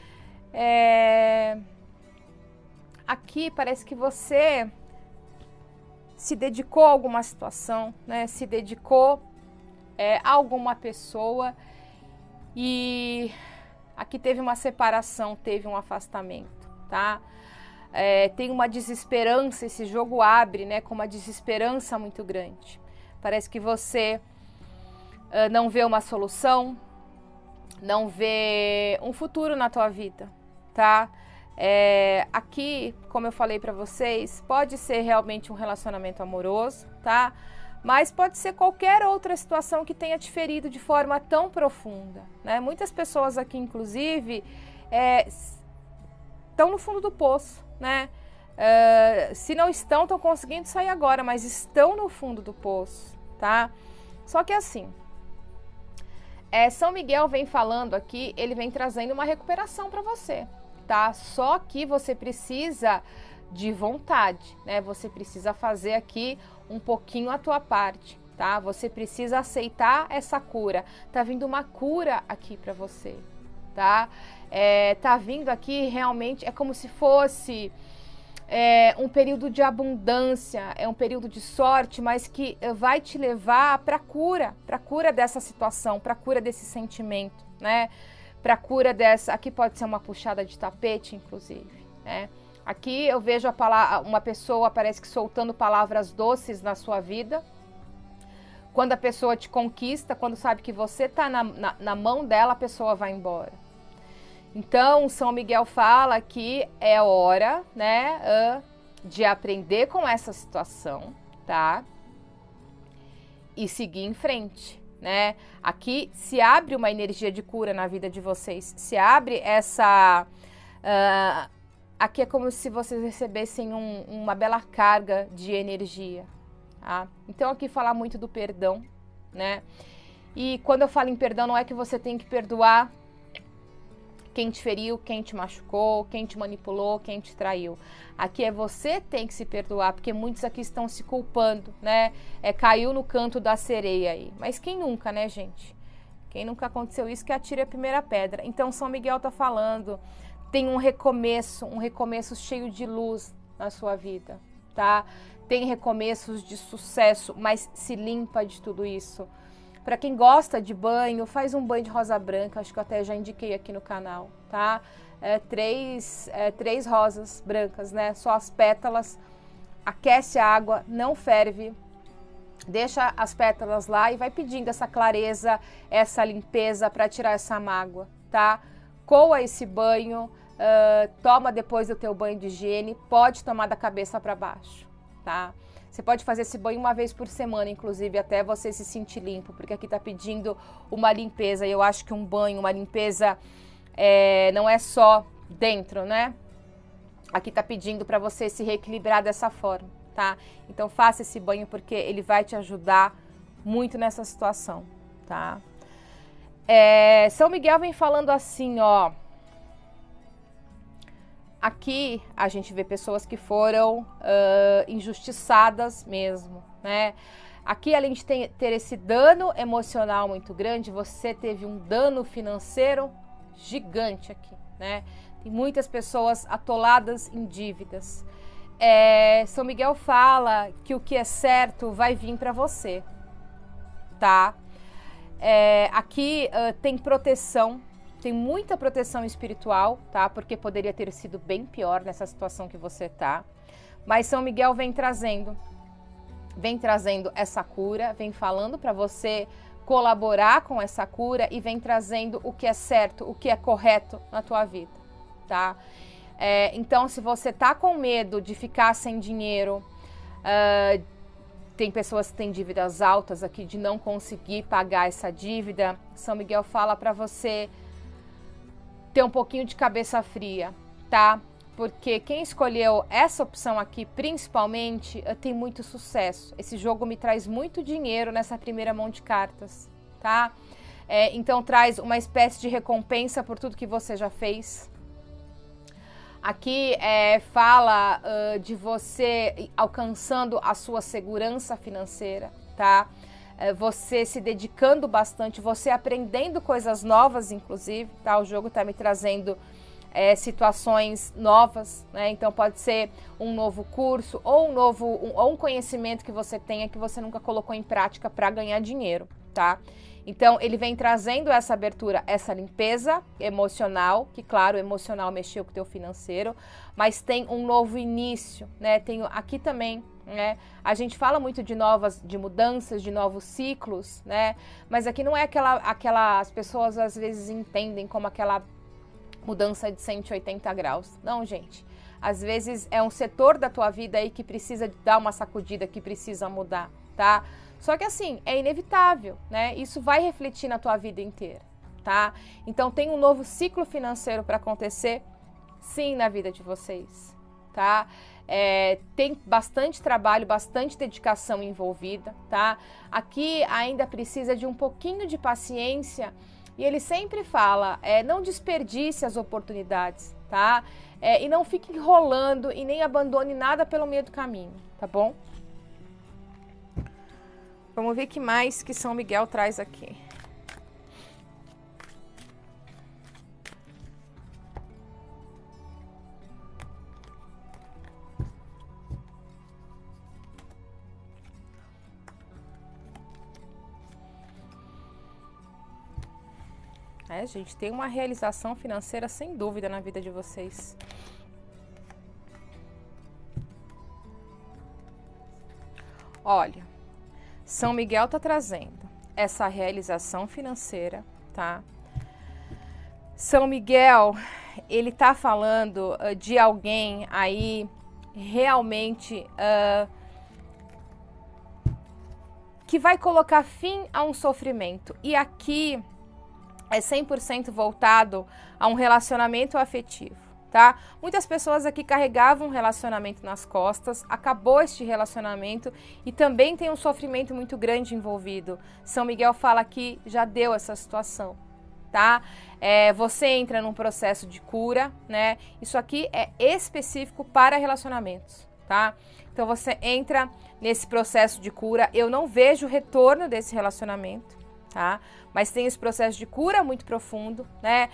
Aqui parece que você se dedicou a alguma situação, né? Se dedicou a alguma pessoa e aqui teve uma separação, teve um afastamento, tá? Tem uma desesperança, esse jogo abre, né, com uma desesperança muito grande. Parece que você não vê uma solução, não vê um futuro na tua vida, tá? Aqui, como eu falei para vocês, pode ser realmente um relacionamento amoroso, tá? Mas pode ser qualquer outra situação que tenha te ferido de forma tão profunda, né? Muitas pessoas aqui, inclusive, estão no fundo do poço, né? Se não estão conseguindo sair agora, mas estão no fundo do poço, tá? Só que assim, São Miguel vem falando aqui, ele vem trazendo uma recuperação para você, tá? Só que você precisa de vontade, né? Você precisa fazer aqui um pouquinho a tua parte, tá? Você precisa aceitar essa cura. Tá vindo uma cura aqui para você, tá? Tá vindo aqui realmente, é como se fosse um período de abundância, é um período de sorte, mas que vai te levar para cura dessa situação, para cura desse sentimento, né? Para cura dessa, aqui pode ser uma puxada de tapete, inclusive, né? Aqui eu vejo uma pessoa, parece que soltando palavras doces na sua vida. Quando a pessoa te conquista, quando sabe que você está na mão dela, a pessoa vai embora. Então, São Miguel fala que é hora, né, de aprender com essa situação, tá? E seguir em frente, né? Aqui se abre uma energia de cura na vida de vocês, se abre essa... aqui é como se vocês recebessem uma bela carga de energia, tá? Então, aqui fala muito do perdão, né? E quando eu falo em perdão, não é que você tem que perdoar quem te feriu, quem te machucou, quem te manipulou, quem te traiu. Aqui é você tem que se perdoar, porque muitos aqui estão se culpando, né? Caiu no canto da sereia aí. Mas quem nunca, né, gente? Quem nunca aconteceu isso, que atire a primeira pedra. Então, São Miguel tá falando, tem um recomeço cheio de luz na sua vida, tá? Tem recomeços de sucesso, mas se limpa de tudo isso. Para quem gosta de banho, faz um banho de rosa branca, acho que eu até já indiquei aqui no canal, tá? Três rosas brancas, né? Só as pétalas, aquece a água, não ferve, deixa as pétalas lá e vai pedindo essa clareza, essa limpeza para tirar essa mágoa, tá? Coa esse banho, toma depois do teu banho de higiene, pode tomar da cabeça para baixo, tá? Você pode fazer esse banho uma vez por semana, inclusive, até você se sentir limpo, porque aqui tá pedindo uma limpeza. E eu acho que um banho, uma limpeza, não é só dentro, né? Aqui tá pedindo para você se reequilibrar dessa forma, tá? Então faça esse banho porque ele vai te ajudar muito nessa situação, tá? São Miguel vem falando assim, ó. Aqui a gente vê pessoas que foram injustiçadas mesmo, né? Aqui, além de ter esse dano emocional muito grande, você teve um dano financeiro gigante aqui, né? Tem muitas pessoas atoladas em dívidas. São Miguel fala que o que é certo vai vir para você, tá? Aqui tem proteção. Tem muita proteção espiritual, tá? Porque poderia ter sido bem pior nessa situação que você tá. Mas São Miguel vem trazendo essa cura, vem falando para você colaborar com essa cura e vem trazendo o que é certo, o que é correto na tua vida, tá? Então, se você tá com medo de ficar sem dinheiro, tem pessoas que têm dívidas altas aqui, de não conseguir pagar essa dívida, São Miguel fala para você ter um pouquinho de cabeça fria, tá? Porque quem escolheu essa opção aqui, principalmente, tem muito sucesso. Esse jogo me traz muito dinheiro nessa primeira mão de cartas, tá? Então traz uma espécie de recompensa por tudo que você já fez. Aqui fala de você alcançando a sua segurança financeira, tá? Você se dedicando bastante, você aprendendo coisas novas, inclusive, tá? O jogo tá me trazendo situações novas, né? Então pode ser um novo curso ou um conhecimento que você tenha que você nunca colocou em prática para ganhar dinheiro, tá? Então ele vem trazendo essa abertura, essa limpeza emocional, que claro, o emocional mexeu com o teu financeiro, mas tem um novo início, né? Tem aqui também, né? A gente fala muito de mudanças, de novos ciclos, né? Mas aqui não é as pessoas às vezes entendem como aquela mudança de 180 graus. Não, gente. Às vezes é um setor da tua vida aí que precisa dar uma sacudida, que precisa mudar, tá? Só que assim, é inevitável, né? Isso vai refletir na tua vida inteira, tá? Então tem um novo ciclo financeiro para acontecer, sim, na vida de vocês, tá? tem bastante trabalho, bastante dedicação envolvida, tá? Aqui ainda precisa de um pouquinho de paciência e ele sempre fala, não desperdice as oportunidades, tá? E não fique enrolando e nem abandone nada pelo meio do caminho, tá bom? Vamos ver o que mais que São Miguel traz aqui. Gente, tem uma realização financeira sem dúvida na vida de vocês. Olha, São Miguel tá trazendo essa realização financeira, tá? São Miguel, ele tá falando de alguém aí realmente que vai colocar fim a um sofrimento. E aqui é 100% voltado a um relacionamento afetivo, tá? Muitas pessoas aqui carregavam um relacionamento nas costas, acabou este relacionamento e também tem um sofrimento muito grande envolvido. São Miguel fala que já deu essa situação, tá? Você entra num processo de cura, né? Isso aqui é específico para relacionamentos, tá? Então você entra nesse processo de cura, eu não vejo retorno desse relacionamento, tá? Mas tem esse processo de cura muito profundo, né?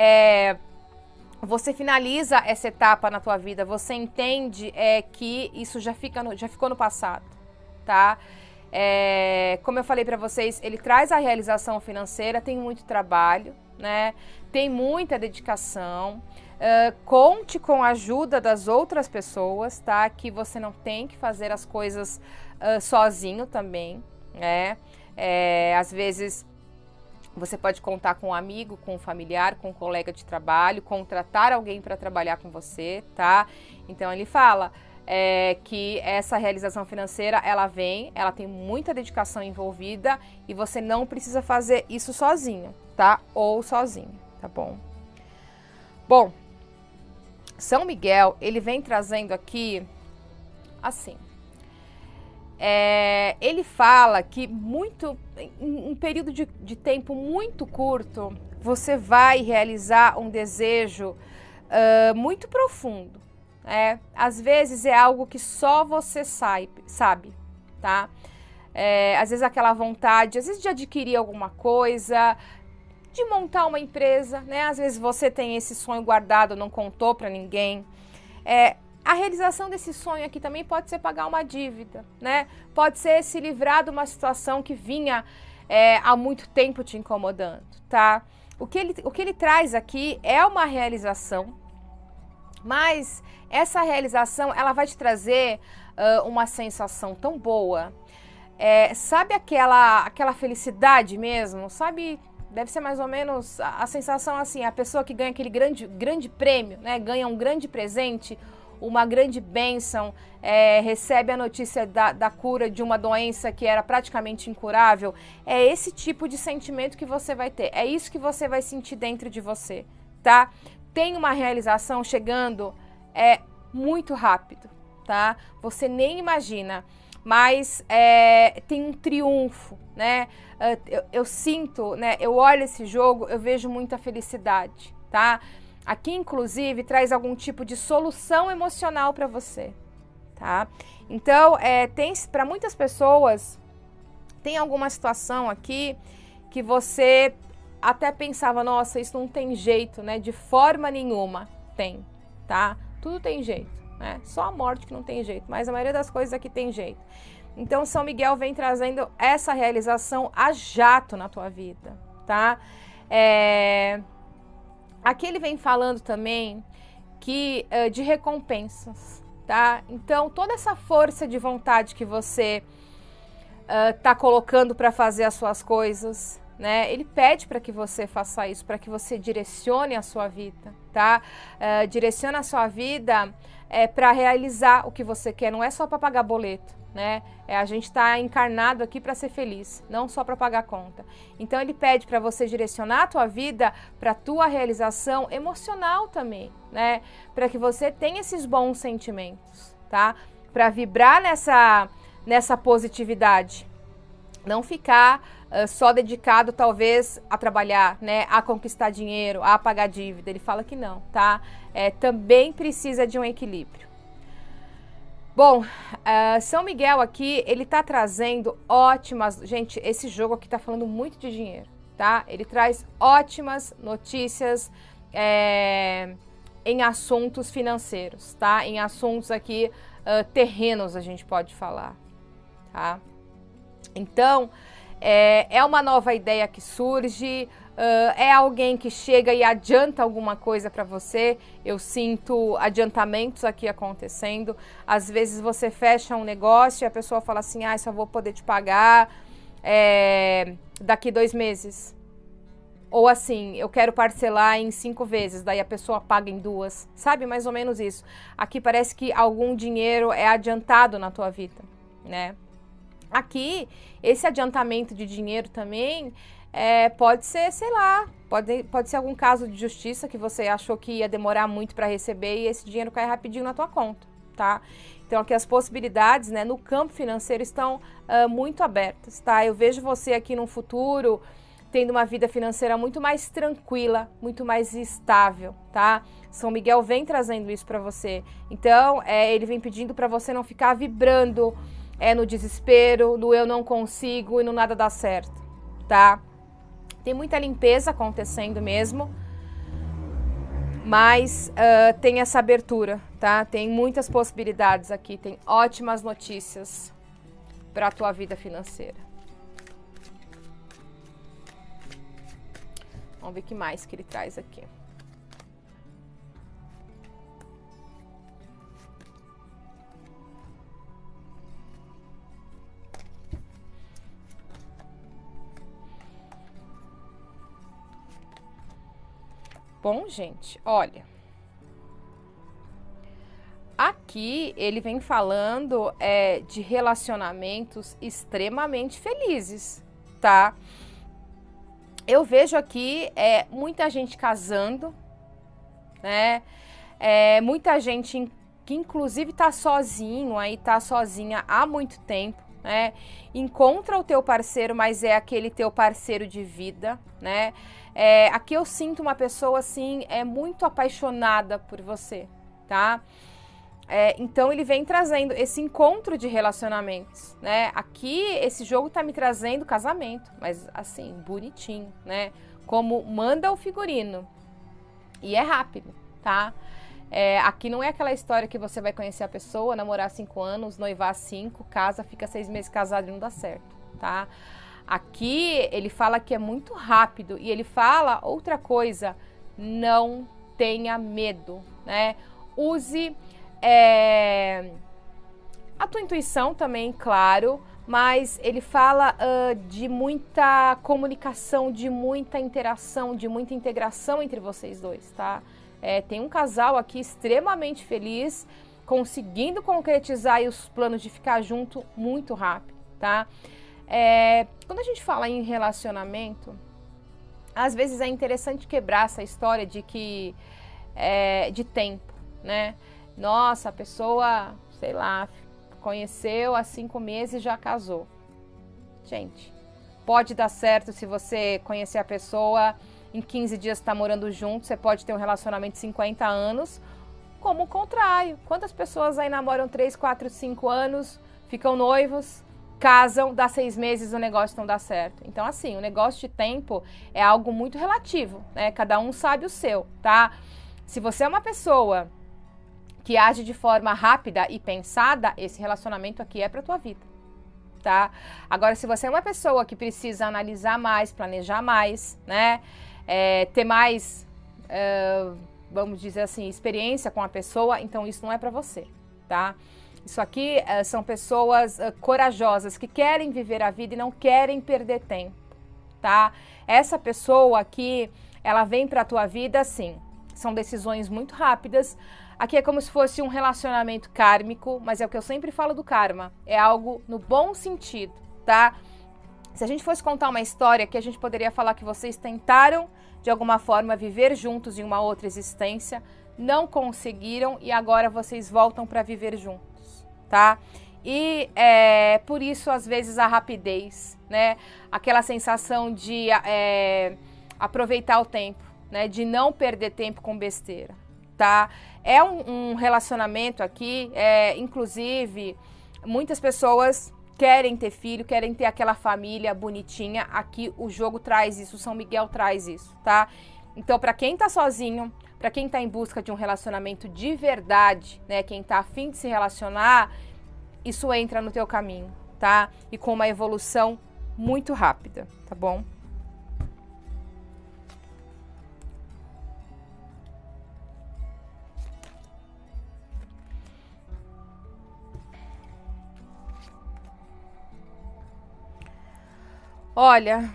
Você finaliza essa etapa na tua vida, você entende que isso já ficou no passado, tá? Como eu falei para vocês, ele traz a realização financeira, tem muito trabalho, né? Tem muita dedicação. Conte com a ajuda das outras pessoas, tá? Que você não tem que fazer as coisas sozinho também, né? Às vezes você pode contar com um amigo, com um familiar, com um colega de trabalho, contratar alguém para trabalhar com você, tá? Então ele fala que essa realização financeira, ela tem muita dedicação envolvida e você não precisa fazer isso sozinho, tá? Ou sozinho, tá bom? Bom, São Miguel, ele vem trazendo aqui, assim, ele fala que em um período de tempo muito curto, você vai realizar um desejo muito profundo. Às vezes é algo que só você sabe, tá? Às vezes aquela vontade, às vezes de adquirir alguma coisa, de montar uma empresa, né? Às vezes você tem esse sonho guardado, não contou para ninguém. A realização desse sonho aqui também pode ser pagar uma dívida, né? Pode ser se livrar de uma situação que vinha há muito tempo te incomodando, tá? O que ele traz aqui é uma realização, mas essa realização, ela vai te trazer uma sensação tão boa. Sabe aquela felicidade mesmo? Sabe, deve ser mais ou menos a sensação assim, a pessoa que ganha aquele grande prêmio, né? Ganha um grande presente, uma grande bênção, recebe a notícia da cura de uma doença que era praticamente incurável. É esse tipo de sentimento que você vai ter. É isso que você vai sentir dentro de você, tá? Tem uma realização chegando muito rápido, tá? Você nem imagina, mas tem um triunfo, né? Eu sinto, né? Eu olho esse jogo, eu vejo muita felicidade, tá? Aqui, inclusive, traz algum tipo de solução emocional para você, tá? Então, para muitas pessoas, tem alguma situação aqui que você até pensava, nossa, isso não tem jeito, né? De forma nenhuma tem, tá? Tudo tem jeito, né? Só a morte que não tem jeito, mas a maioria das coisas aqui tem jeito. Então, São Miguel vem trazendo essa realização a jato na tua vida, tá? Aqui ele vem falando também de recompensas, tá? Então, toda essa força de vontade que você tá colocando para fazer as suas coisas, né? Ele pede para que você faça isso, para que você direcione a sua vida, tá? Direciona a sua vida para realizar o que você quer, não é só para pagar boleto, né? A gente está encarnado aqui para ser feliz, não só para pagar conta. Então ele pede para você direcionar a tua vida para a tua realização emocional também, né? Para que você tenha esses bons sentimentos, tá? Para vibrar nessa positividade. Não ficar só dedicado, talvez, a trabalhar, né? A conquistar dinheiro, a pagar dívida. Ele fala que não, tá? Também precisa de um equilíbrio. Bom, São Miguel aqui, ele tá trazendo ótimas... Gente, esse jogo aqui tá falando muito de dinheiro, tá? Ele traz ótimas notícias em assuntos financeiros, tá? Em assuntos aqui, terrenos, a gente pode falar, tá? Então, é uma nova ideia que surge, é alguém que chega e adianta alguma coisa para você. Eu sinto adiantamentos aqui acontecendo. Às vezes você fecha um negócio e a pessoa fala assim, só vou poder te pagar daqui 2 meses. Ou assim, eu quero parcelar em 5 vezes, daí a pessoa paga em 2. Sabe, mais ou menos isso. Aqui parece que algum dinheiro é adiantado na tua vida, né? Aqui, esse adiantamento de dinheiro também pode ser, sei lá, pode ser algum caso de justiça que você achou que ia demorar muito para receber e esse dinheiro cai rapidinho na tua conta, tá? Então aqui as possibilidades, né, no campo financeiro estão muito abertas, tá? Eu vejo você aqui no futuro tendo uma vida financeira muito mais tranquila, muito mais estável, tá? São Miguel vem trazendo isso para você. Então, ele vem pedindo para você não ficar vibrando no desespero, no eu não consigo e no nada dá certo, tá? Tem muita limpeza acontecendo mesmo, mas tem essa abertura, tá? Tem muitas possibilidades aqui, tem ótimas notícias para a tua vida financeira. Vamos ver o que mais que ele traz aqui. Bom, gente, olha. Aqui ele vem falando de relacionamentos extremamente felizes, tá? Eu vejo aqui muita gente casando, né? Muita gente que inclusive tá sozinho aí, tá sozinha há muito tempo, né? Encontra o teu parceiro, mas é aquele teu parceiro de vida, né? Aqui eu sinto uma pessoa assim, muito apaixonada por você, tá? Então ele vem trazendo esse encontro de relacionamentos, né? Aqui esse jogo tá me trazendo casamento, mas assim, bonitinho, né? Como manda o figurino. E é rápido, tá? Aqui não é aquela história que você vai conhecer a pessoa, namorar 5 anos, noivar 5, casa, fica 6 meses casado e não dá certo, tá? Aqui ele fala que é muito rápido e ele fala outra coisa, não tenha medo, né? Use a tua intuição também, claro, mas ele fala de muita comunicação, de muita interação, de muita integração entre vocês dois, tá? Tem um casal aqui extremamente feliz, conseguindo concretizar aí os planos de ficar junto muito rápido, tá? Quando a gente fala em relacionamento, às vezes é interessante quebrar essa história de que de tempo, né? Nossa, a pessoa, sei lá, conheceu há 5 meses e já casou. Gente, pode dar certo se você conhecer a pessoa, em 15 dias está morando junto, você pode ter um relacionamento de 50 anos, como o contrário. Quantas pessoas aí namoram 3, 4, 5 anos, ficam noivos, casam, dá 6 meses o negócio não dá certo. Então, assim, o negócio de tempo é algo muito relativo, né? Cada um sabe o seu, tá? Se você é uma pessoa que age de forma rápida e pensada, esse relacionamento aqui é para tua vida, tá? Agora, se você é uma pessoa que precisa analisar mais, planejar mais, né? Ter mais, vamos dizer assim, experiência com a pessoa, então isso não é para você, tá? Isso aqui são pessoas corajosas que querem viver a vida e não querem perder tempo, tá? Essa pessoa aqui, ela vem para a tua vida assim, são decisões muito rápidas. Aqui é como se fosse um relacionamento kármico, mas é o que eu sempre falo do karma. É algo no bom sentido, tá? Se a gente fosse contar uma história que a gente poderia falar que vocês tentaram, de alguma forma, viver juntos em uma outra existência, não conseguiram e agora vocês voltam para viver juntos, tá? E por isso, às vezes, a rapidez, né? Aquela sensação de aproveitar o tempo, né? De não perder tempo com besteira, tá? É um relacionamento aqui, inclusive, muitas pessoas querem ter filho, querem ter aquela família bonitinha. Aqui o jogo traz isso, o São Miguel traz isso, tá? Então, para quem tá sozinho, para quem tá em busca de um relacionamento de verdade, né? Quem tá a fim de se relacionar, isso entra no teu caminho, tá? E com uma evolução muito rápida, tá bom? Olha,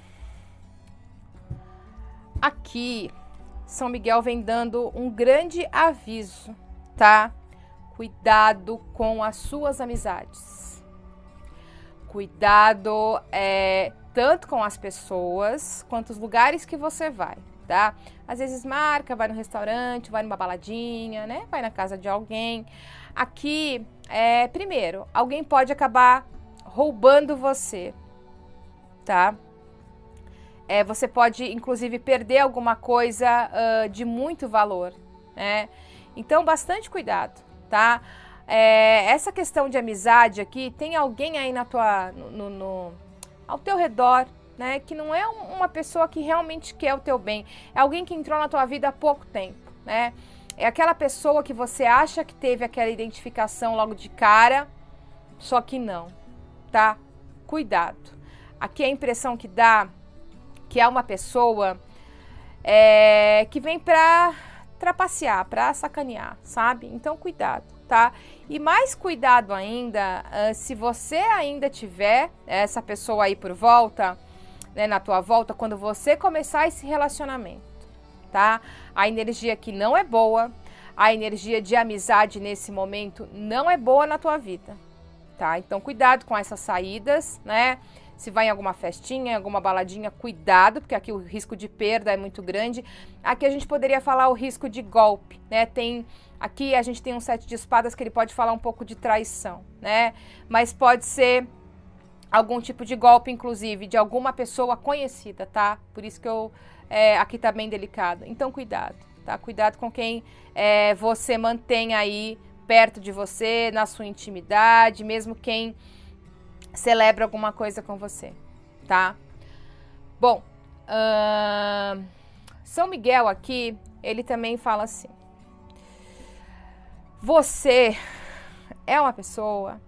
aqui São Miguel vem dando um grande aviso, tá? Cuidado com as suas amizades. Cuidado tanto com as pessoas quanto os lugares que você vai, tá? Às vezes marca, vai no restaurante, vai numa baladinha, né? Vai na casa de alguém. Aqui, primeiro, alguém pode acabar roubando você, tá? Você pode, inclusive, perder alguma coisa de muito valor, né? Então, bastante cuidado, tá? Essa questão de amizade aqui, tem alguém aí ao teu redor, né? Que não é uma pessoa que realmente quer o teu bem. É alguém que entrou na tua vida há pouco tempo, né? É aquela pessoa que você acha que teve aquela identificação logo de cara, só que não, tá? Cuidado. Aqui a impressão que dá que é uma pessoa que vem pra trapacear, pra sacanear, sabe? Então, cuidado, tá? E mais cuidado ainda, se você ainda tiver essa pessoa aí por volta, né, na tua volta, quando você começar esse relacionamento, tá? A energia aqui não é boa, a energia de amizade nesse momento não é boa na tua vida, tá? Então, cuidado com essas saídas, né? Se vai em alguma festinha, em alguma baladinha, cuidado, porque aqui o risco de perda é muito grande. Aqui a gente poderia falar o risco de golpe, né? Aqui a gente tem um 7 de espadas que ele pode falar um pouco de traição, né? Mas pode ser algum tipo de golpe, inclusive, de alguma pessoa conhecida, tá? Por isso que aqui tá bem delicado. Então, cuidado, tá? Cuidado com quem você mantém aí perto de você, na sua intimidade, mesmo quem celebra alguma coisa com você, tá? Bom, São Miguel aqui, ele também fala assim: você é uma pessoa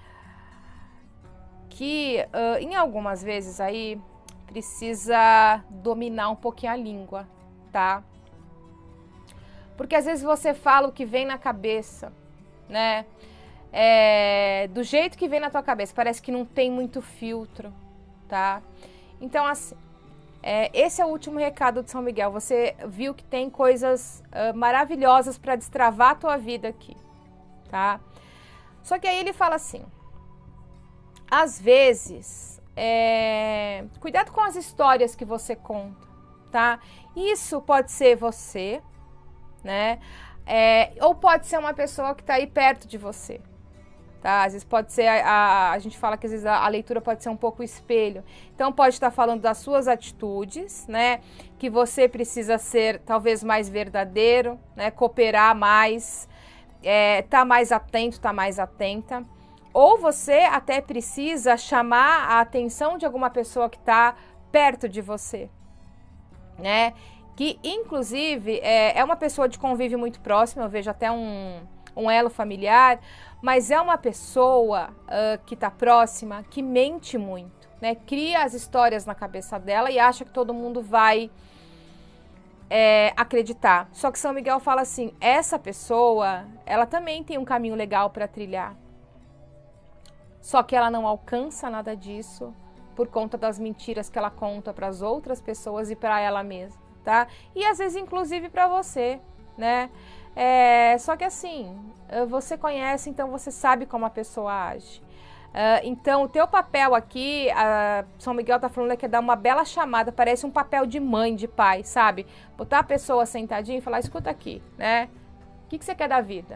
que, em algumas vezes aí, precisa dominar um pouquinho a língua, tá? Porque às vezes você fala o que vem na cabeça, né? Do jeito que vem na tua cabeça, parece que não tem muito filtro, tá? Então, assim, esse é o último recado de São Miguel. Você viu que tem coisas maravilhosas para destravar a tua vida aqui, tá? Só que aí ele fala assim, às vezes, cuidado com as histórias que você conta, tá? Isso pode ser você, né? Ou pode ser uma pessoa que tá aí perto de você. Tá? Às vezes pode ser, a gente fala que às vezes a leitura pode ser um pouco espelho. Então pode estar falando das suas atitudes, né? Que você precisa ser talvez mais verdadeiro, né? Cooperar mais, tá mais atento, tá mais atenta. Ou você até precisa chamar a atenção de alguma pessoa que está perto de você, né? Que inclusive é uma pessoa de convívio muito próximo, eu vejo até um elo familiar, mas é uma pessoa que está próxima, que mente muito, né? Cria as histórias na cabeça dela e acha que todo mundo vai acreditar. Só que São Miguel fala assim, essa pessoa, ela também tem um caminho legal para trilhar. Só que ela não alcança nada disso por conta das mentiras que ela conta para as outras pessoas e para ela mesma, tá? E às vezes, inclusive, para você, né? Só que assim, você conhece, então você sabe como a pessoa age. Então, o teu papel aqui, São Miguel tá falando que é dar uma bela chamada, parece um papel de mãe, de pai, sabe? Botar a pessoa sentadinha e falar, escuta aqui, né? O que você quer da vida?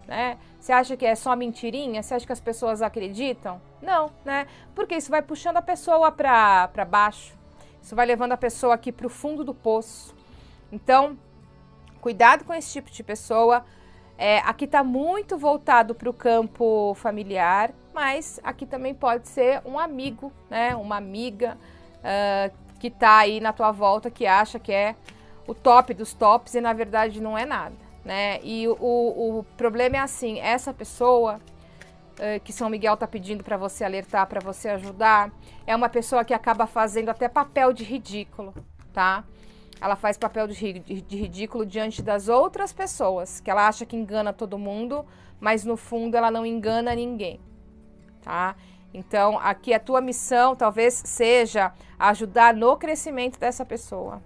né? Você acha que é só mentirinha? Você acha que as pessoas acreditam? Não, né? Porque isso vai puxando a pessoa para baixo. Isso vai levando a pessoa aqui para o fundo do poço. Então, cuidado com esse tipo de pessoa. Aqui está muito voltado para o campo familiar, mas aqui também pode ser um amigo, né? Uma amiga que está aí na tua volta, que acha que é o top dos tops e na verdade não é nada, né? E o problema é assim, essa pessoa que São Miguel está pedindo para você alertar, para você ajudar, é uma pessoa que acaba fazendo até papel de ridículo, tá? Ela faz papel de ridículo diante das outras pessoas, que ela acha que engana todo mundo, mas no fundo ela não engana ninguém, tá? Então, aqui a tua missão talvez seja ajudar no crescimento dessa pessoa.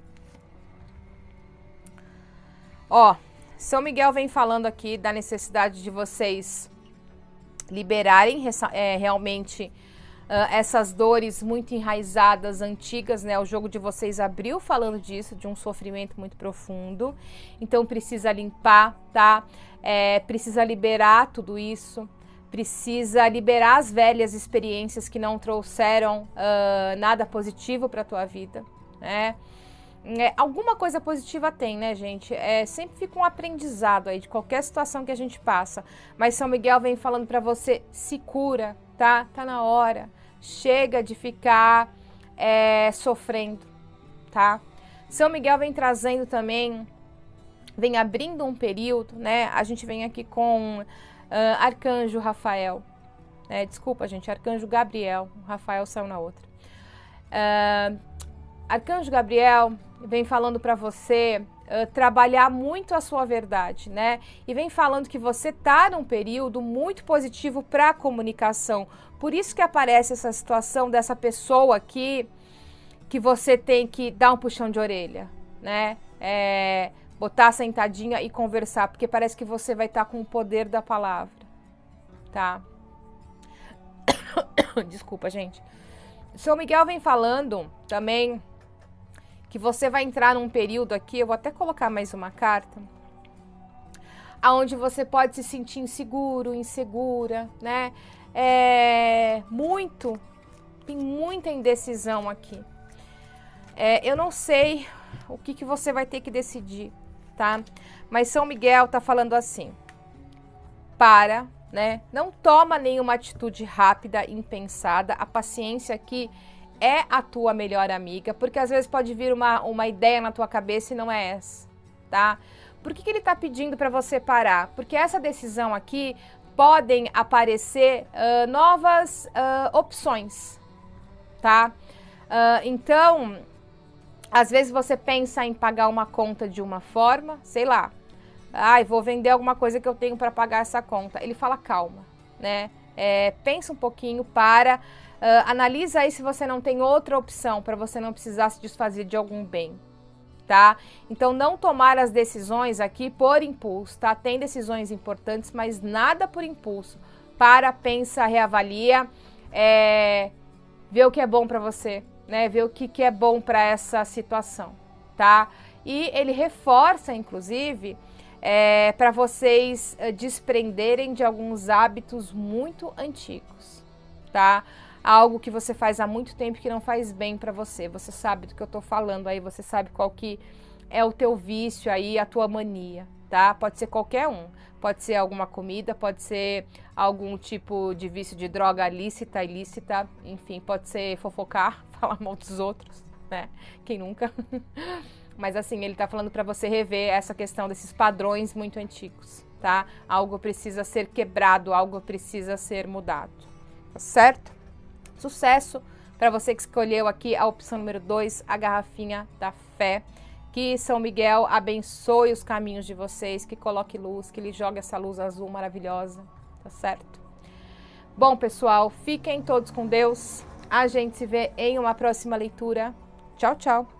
Ó, São Miguel vem falando aqui da necessidade de vocês liberarem realmente essas dores muito enraizadas, antigas, né? O jogo de vocês abriu falando disso, de um sofrimento muito profundo. Então precisa limpar, tá? Precisa liberar tudo isso. Precisa liberar as velhas experiências que não trouxeram nada positivo para a tua vida, né? Alguma coisa positiva tem, né, gente? Sempre fica um aprendizado aí de qualquer situação que a gente passa. Mas São Miguel vem falando para você, se cura, tá? Tá na hora. Chega de ficar sofrendo, tá? São Miguel vem trazendo também, vem abrindo um período, né? A gente vem aqui com Arcanjo Rafael. Desculpa, gente, Arcanjo Gabriel. O Rafael saiu na outra. Arcanjo Gabriel vem falando para você trabalhar muito a sua verdade, né? E vem falando que você tá num período muito positivo para a comunicação. Por isso que aparece essa situação dessa pessoa aqui que você tem que dar um puxão de orelha, né? Botar sentadinha e conversar, porque parece que você vai estar com o poder da palavra, tá? Desculpa, gente. São Miguel vem falando também que você vai entrar num período aqui, eu vou até colocar mais uma carta, aonde você pode se sentir inseguro, insegura, né? Tem muita indecisão aqui. Eu não sei o que você vai ter que decidir, tá? Mas São Miguel tá falando assim, né? Não toma nenhuma atitude rápida, impensada, a paciência aqui é a tua melhor amiga, porque às vezes pode vir uma ideia na tua cabeça e não é essa, tá? Por que ele tá pedindo para você parar? Porque essa decisão aqui podem aparecer novas opções, tá? Então, às vezes você pensa em pagar uma conta de uma forma, sei lá, vou vender alguma coisa que eu tenho para pagar essa conta. Ele fala calma, né? Pensa um pouquinho, analisa aí se você não tem outra opção para você não precisar se desfazer de algum bem, tá? Então não tomar as decisões aqui por impulso, tá? Tem decisões importantes, mas nada por impulso. Pensa, reavalia, vê o que é bom para você, né? Vê o que é bom para essa situação, tá? E ele reforça, inclusive, para vocês desprenderem de alguns hábitos muito antigos, tá? Algo que você faz há muito tempo que não faz bem para você. Você sabe do que eu tô falando aí, você sabe qual que é o teu vício aí, a tua mania, tá? Pode ser qualquer um. Pode ser alguma comida, pode ser algum tipo de vício de droga lícita, ilícita, enfim, pode ser fofocar, falar mal dos outros, né? Quem nunca? Mas assim, ele tá falando para você rever essa questão desses padrões muito antigos, tá? Algo precisa ser quebrado, algo precisa ser mudado, tá certo? Sucesso para você que escolheu aqui a opção número 2, a garrafinha da fé. Que São Miguel abençoe os caminhos de vocês, que coloque luz, que ele jogue essa luz azul maravilhosa, tá certo? Bom, pessoal, fiquem todos com Deus. A gente se vê em uma próxima leitura. Tchau, tchau!